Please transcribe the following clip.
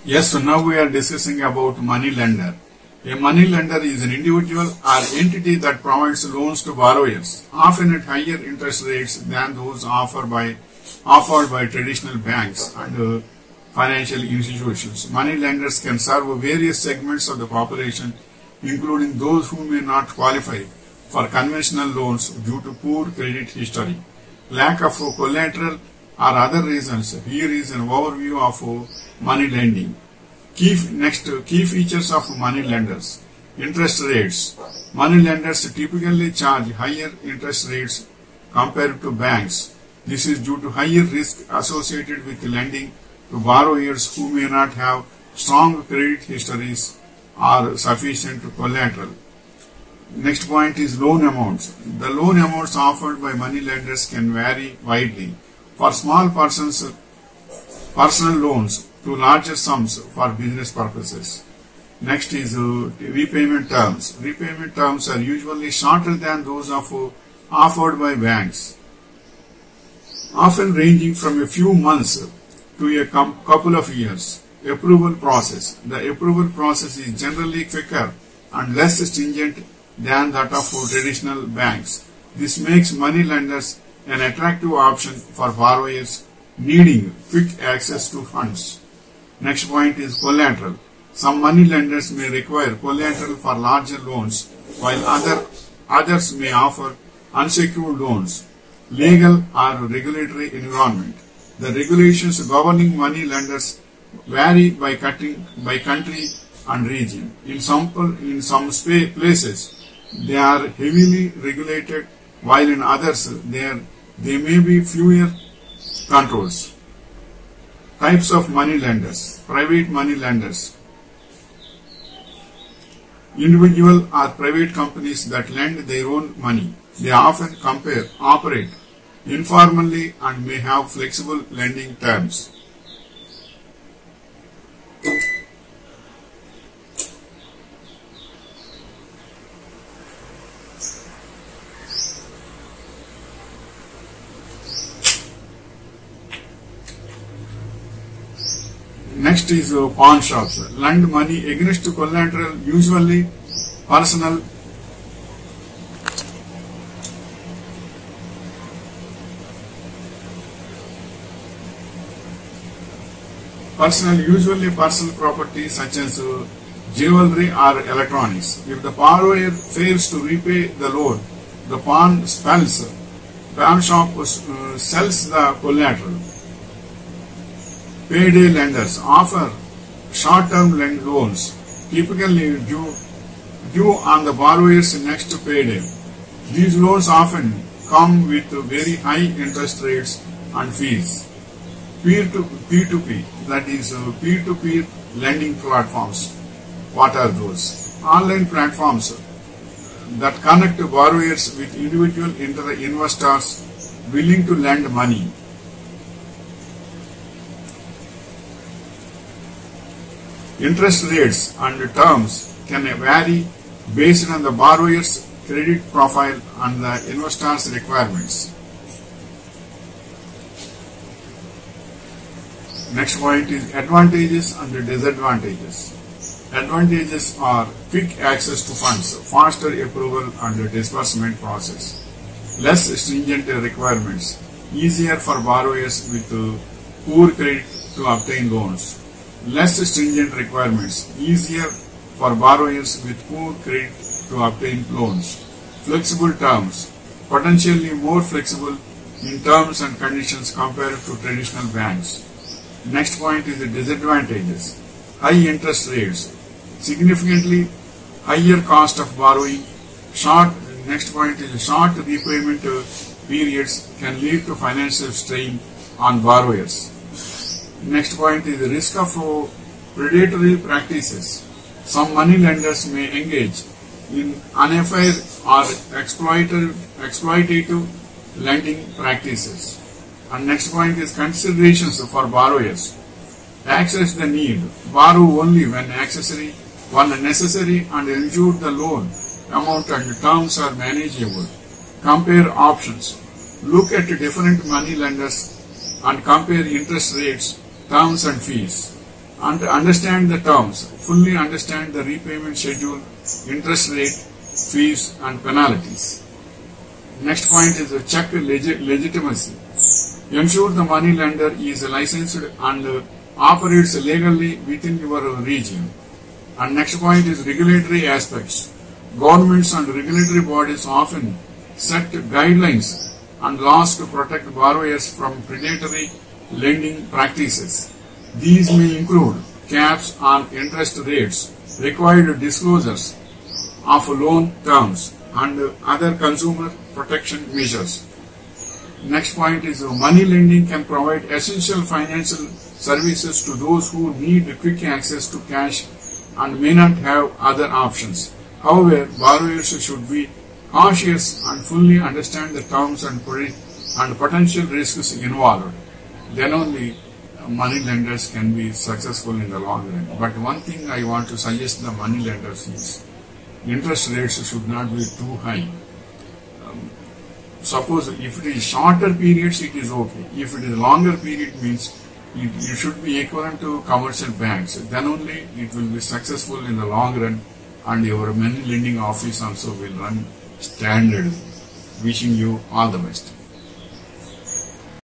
Yes, so now we are discussing about money lender. A money lender is an individual or entity that provides loans to borrowers, often at higher interest rates than those offered by traditional banks and financial institutions. Money lenders can serve various segments of the population, including those who may not qualify for conventional loans due to poor credit history, lack of collateral, or other reasons. Here is an overview of money lending. Key features of money lenders. Interest rates. Money lenders typically charge higher interest rates compared to banks. This is due to higher risk associated with lending to borrowers who may not have strong credit histories or sufficient collateral. Next point is loan amounts. The loan amounts offered by money lenders can vary widely. For small personal loans to larger sums for business purposes. Next is repayment terms. Repayment terms are usually shorter than those offered by banks, often ranging from a few months to a couple of years. Approval process. The approval process is generally quicker and less stringent than that of traditional banks. This makes money lenders an attractive option for borrowers needing quick access to funds. Next point is collateral. Some money lenders may require collateral for larger loans, while others may offer unsecured loans. Legal or regulatory environment. The regulations governing money lenders vary by country and region. In some places, they are heavily regulated, while in others, there may be fewer controls. Types of money lenders. Private money lenders. Individual or private companies that lend their own money. They often operate informally and may have flexible lending terms. Next is pawn shops. Lend money against collateral, usually personal property such as jewelry or electronics. If the borrower fails to repay the loan, the pawn shop sells the collateral. Payday lenders offer short-term loans, typically due on the borrower's next payday. These loans often come with very high interest rates and fees. P2P, that is peer-to-peer lending platforms. What are those? Online platforms that connect borrowers with individual investors willing to lend money. Interest rates and terms can vary based on the borrower's credit profile and the investor's requirements. Next point is advantages and disadvantages. Advantages are quick access to funds, faster approval and disbursement process, less stringent requirements, easier for borrowers with poor credit to obtain loans. Less stringent requirements, easier for borrowers with poor credit to obtain loans. Flexible terms, potentially more flexible in terms and conditions compared to traditional banks. Next point is the disadvantages. High interest rates, significantly higher cost of borrowing. Next point is short repayment periods can lead to financial strain on borrowers. Next point is the risk of predatory practices. Some money lenders may engage in unfair or exploitative lending practices. And next point is considerations for borrowers. Access the need. Borrow only when necessary and ensure the loan amount and terms are manageable. Compare options. Look at different money lenders and compare interest rates, terms and fees. and understand the terms, fully understand the repayment schedule, interest rate, fees and penalties. Next point is check legitimacy. Ensure the money lender is licensed and operates legally within your region. And next point is regulatory aspects. Governments and regulatory bodies often set guidelines and laws to protect borrowers from predatory lending practices. These may include caps on interest rates, required disclosures of loan terms, and other consumer protection measures. Next point is money lending can provide essential financial services to those who need quick access to cash and may not have other options. However, borrowers should be cautious and fully understand the terms and potential risks involved. Then only money lenders can be successful in the long run. But one thing I want to suggest the money lenders is interest rates should not be too high. Suppose if it is shorter periods, it is okay. If it is longer period, means you should be equivalent to commercial banks. Then only it will be successful in the long run, and your money lending office also will run standard. Wishing you all the best.